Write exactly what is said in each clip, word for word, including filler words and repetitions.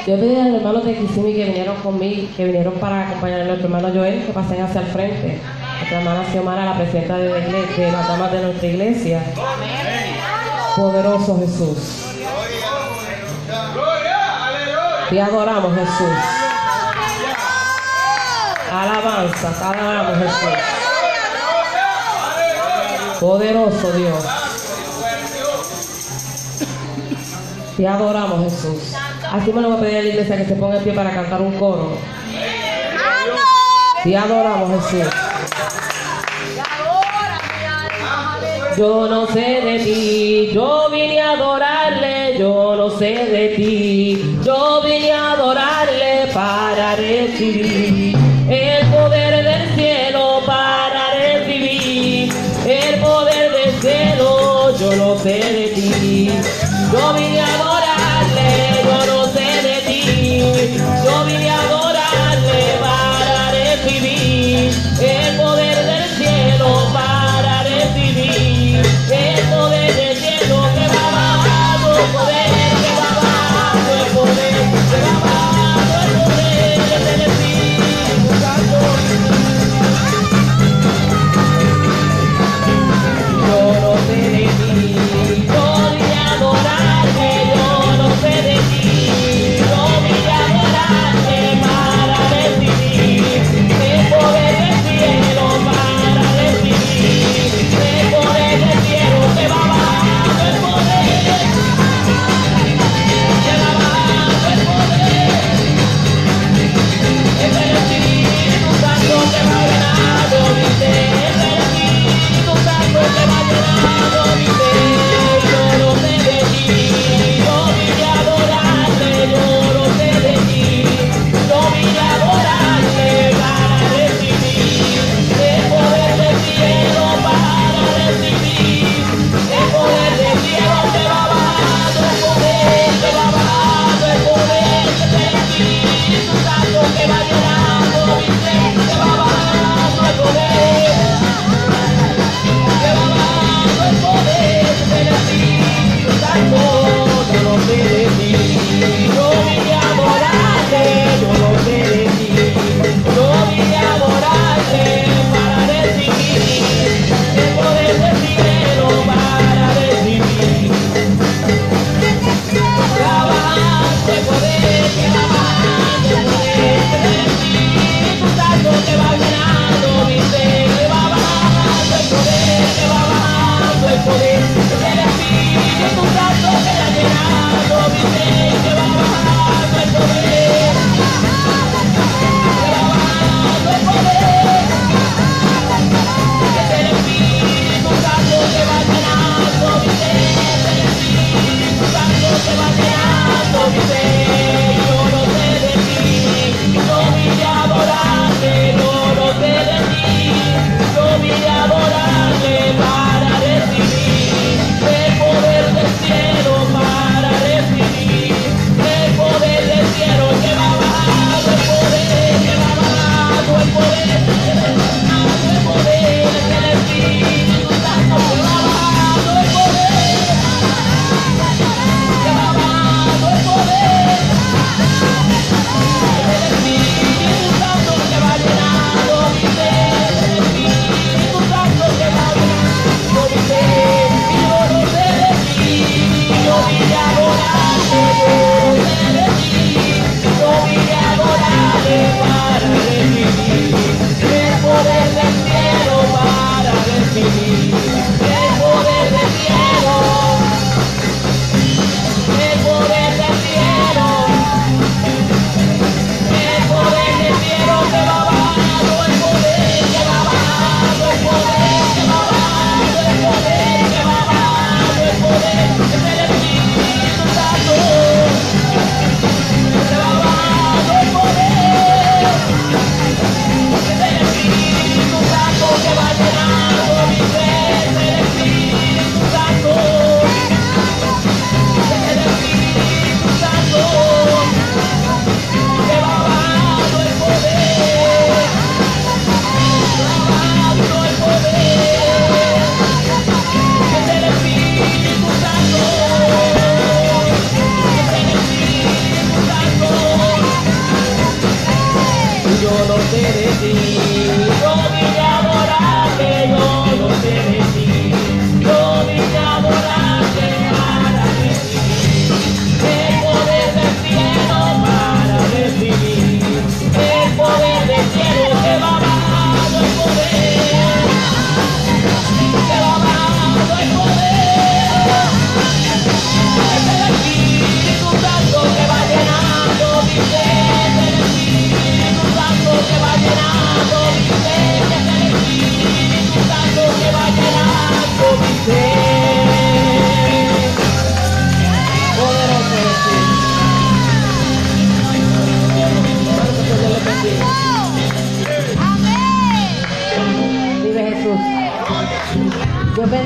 Yo pedí a los hermanos de Kissimmee que vinieron conmigo, que vinieron para acompañar a nuestro hermano Joel, que pasen hacia el frente. Nuestra hermana Xiomara, la presidenta de, la iglesia, de las damas de nuestra iglesia. Poderoso Jesús. Te adoramos, Jesús. Alabanza, te adoramos, Jesús. Poderoso Dios. Te adoramos, Jesús. Así me lo voy a pedir a la iglesia que se ponga en pie para cantar un coro. Te adoramos, Jesús. Yo no sé de ti, yo vine a adorarle, yo no sé de ti, yo vine a adorarle para recibir el poder del cielo, para recibir el poder del cielo. Yo no sé de ti, yo vine a adorarle, yo no sé de ti, yo vine a adorarle para recibir el poder del cielo, para recibir el poder del cielo que va bajando, el poder que va bajando, el poder que va bajando, el poder del Espíritu Santo. Yo no sé de ti, yo vine a adorarte, yo no sé de ti, yo vine a adorarte para recibir el poder del cielo, para recibir el poder del cielo que va bajando, el poder que va bajando, el poder es el Espíritu Santo que va llenando mi ser, es el Espíritu Santo que va llenando mi ser. Yo no sé de ti, yo vine a adorarte, yo no sé de ti, yo vine a adorarte para recibir el poder del cielo, para recibir el poder del cielo que va bajando, el poder que va bajando, el poder del Espíritu Santo que va llenando mi ser, que va bajando el poder, que va bajando el poder del Espíritu Santo. Yo no sé de ti, yo vine a adorarte, yo no sé de ti, yo vine a adorarte para recibir el poder del cielo, para recibir trabajando el poder que va bajando, el poder del Espíritu Santo que va llenando mi ser, que va bajando el poder, que va bajando el poder del Espíritu Santo que va llenando mi ser, que va bajando el poder, que va bajando el poder, es el Espíritu Santo que va llenando mi ser, es el Espíritu Santo que va llenando mi ser.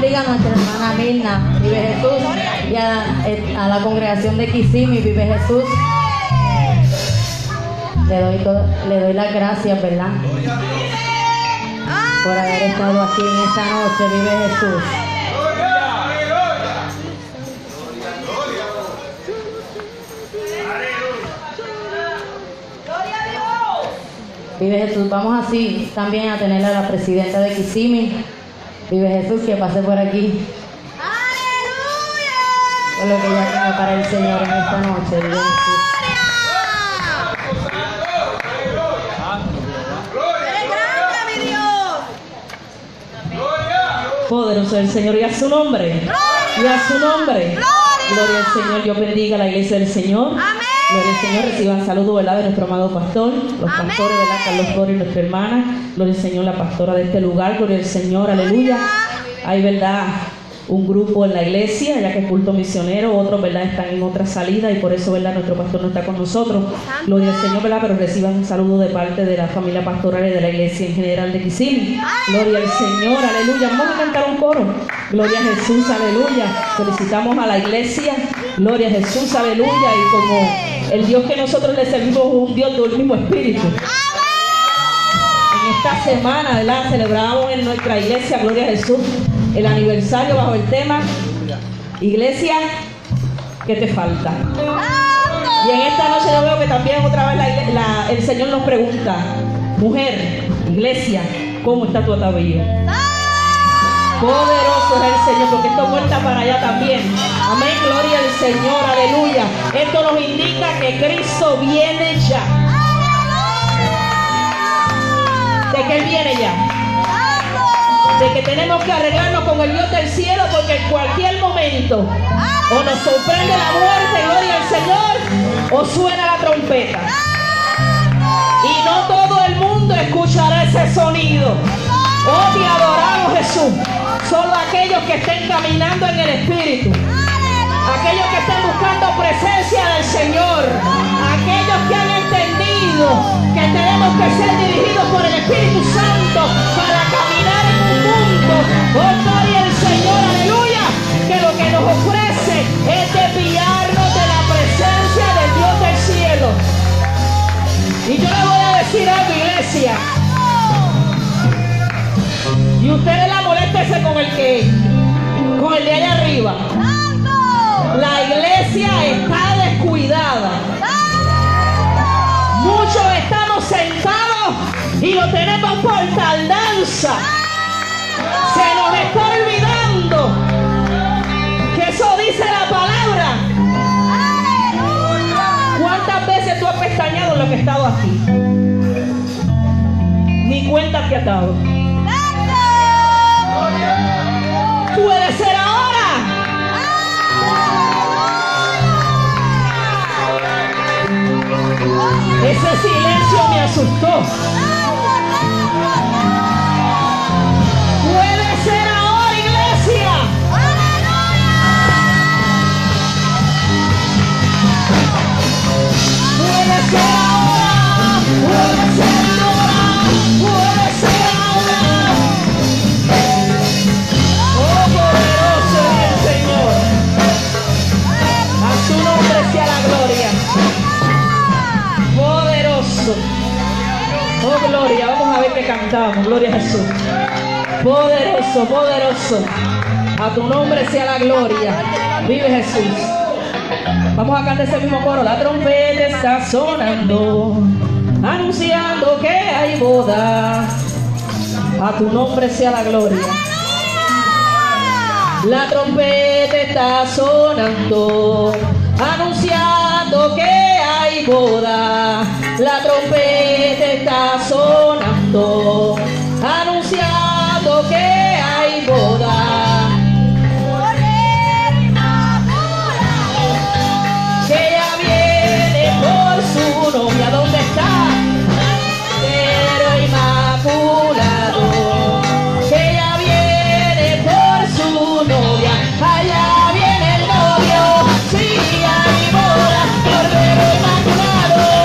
bendiga a nuestra hermana Mirna, vive Jesús, y a, a la congregación de Kissimmee, vive Jesús. Le doy, todo, le doy las gracias, ¿verdad?, por haber estado aquí en esta noche, vive Jesús. Vive Jesús. Vamos así también a tener a la presidenta de Kissimmee, vive Jesús, que pase por aquí. ¡Aleluya! Con lo que ella tiene para el Señor en esta noche, vive Jesús. Poderoso el Señor, y a su nombre, y a su nombre, gloria al Señor. Yo bendiga a la iglesia del Señor. Amén. Gloria al Señor. Reciban saludos, ¿verdad?, de nuestro amado pastor, los Amén. Pastores, ¿verdad?, Carlos Flores y nuestra hermana. Gloria al Señor, la pastora de este lugar. Gloria al Señor, aleluya. Hay, ¿verdad?, un grupo en la iglesia, ya que es culto misionero, otros, ¿verdad?, están en otra salida, y por eso, ¿verdad?, nuestro pastor no está con nosotros. Gloria al Señor, ¿verdad?, pero reciban un saludo de parte de la familia pastoral y de la iglesia en general de Kissimmee. Gloria al Señor, aleluya. Vamos a cantar un coro. Gloria a Jesús, aleluya. Felicitamos a la iglesia. Gloria a Jesús, aleluya. Y como el Dios que nosotros le servimos es un Dios del mismo espíritu, en esta semana, ¿verdad?, celebramos en nuestra iglesia, gloria a Jesús, el aniversario bajo el tema Iglesia, ¿qué te falta? Y en esta noche yo veo que también otra vez la, la, el Señor nos pregunta: mujer, iglesia, ¿cómo está tu atavío? Poderoso es el Señor, porque esto cuenta para allá también. Amén, gloria al Señor, aleluya. Esto nos indica que Cristo viene ya. De que Él viene ya. De que tenemos que arreglarnos con el Dios del cielo, porque en cualquier momento o nos sorprende la muerte, gloria al Señor, o suena la trompeta. Y no todo el mundo escuchará ese sonido. Oh, te adoramos, Jesús. Solo aquellos que estén caminando en el Espíritu, aquellos que estén buscando presencia del Señor, aquellos que han entendido que tenemos que ser dirigidos por el Espíritu Santo para caminar en un mundo, oh, gloria al Señor, aleluya, que lo que nos ofrece es desviarnos de la presencia del Dios del cielo. Y yo le voy a decir algo, iglesia, y ustedes la moléstense con el que, con el de allá arriba. La iglesia está descuidada. Muchos estamos sentados y lo tenemos por tardanza. Se nos está olvidando que eso dice la palabra. ¿Cuántas veces tú has pestañeado en lo que he estado aquí? Ni cuenta te has dado. Puede ser ahora. Ese silencio me asustó. Puede ser ahora, iglesia. Puede ser ahora. Puede ser ahora. Puede ser ahora. Oh, poderoso es el Señor. A su nombre sea la gloria. Poderoso. Oh, gloria. Vamos a ver qué cantamos. Gloria a Jesús. Poderoso, poderoso. A tu nombre sea la gloria. Vive Jesús. Vamos a cantar ese mismo coro. La trompeta está sonando, anunciando que hay boda. A tu nombre sea la gloria. La trompeta está sonando, anunciando que hay boda. La trompeta está sonando, anunciando que hay boda. Que ya viene por su novia. ¿Dónde está? Pero inmaculado. Que ya viene por su novia. Allá viene el novio. Sí, hay boda. Cordero inmaculado.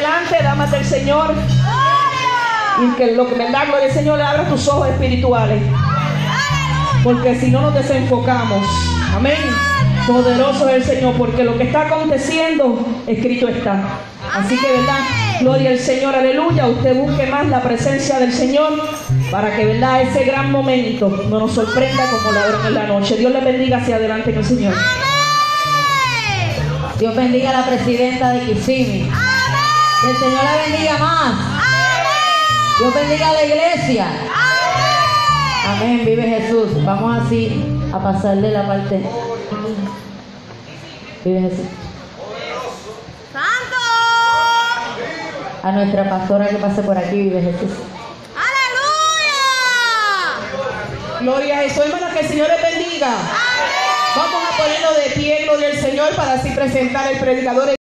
adelante, damas del Señor. Y que lo que me da gloria al Señor le abra tus ojos espirituales. Porque si no nos desenfocamos. Amén. Poderoso es el Señor, porque lo que está aconteciendo, escrito está. Así que, ¿verdad? Gloria al Señor, aleluya. Usted busque más la presencia del Señor para que, ¿verdad?, ese gran momento no nos sorprenda como ladrón en la noche. Dios le bendiga hacia adelante con el Señor. Dios bendiga a la presidenta de Kissimmee. Que el Señor la bendiga más. Dios bendiga a la iglesia. Amén. Vive Jesús. Vamos así a pasarle la parte. Vive Jesús. ¡Santo! A nuestra pastora que pase por aquí. Vive Jesús. ¡Aleluya! Gloria a Jesús, hermanos, que el Señor les bendiga. Vamos a ponerlo de pie, gloria al Señor, para así presentar el predicador.